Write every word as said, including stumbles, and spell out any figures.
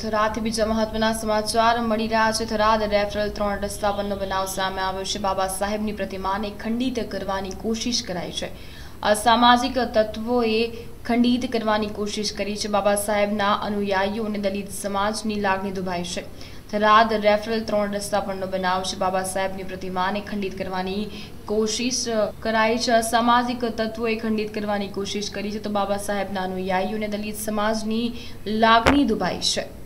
થરાદથી બીજા મહત્વના સમાચાર મળી રહ્યા છે। થરાદ રેફરલ ત્રણ રસ્તા પરનો બનાવ સામે આવ્યો છે। બાબા સાહેબની પ્રતિમાને ખંડિત કરવાની કોશિશ કરાઈ છે। અસામાજિક તત્વોએ ખંડિત કરવાની કોશિશ કરી છે। બાબા સાહેબના અનુયાયીઓ અને દલિત સમાજની લાગણી દુભાઈ છે। થરાદ રેફરલ ત્રણ રસ્તા પરનો બનાવ છે। બાબા સાહેબની પ્રતિમાને ખંડિત કરવાની કોશિશ કરાઈ છે। અસામાજિક તત્વોએ ખંડિત કરવાની કોશિશ કરી છે તો બાબા સાહેબના અનુયાયીઓ અને દલિત સમાજની લાગણી દુભાઈ છે।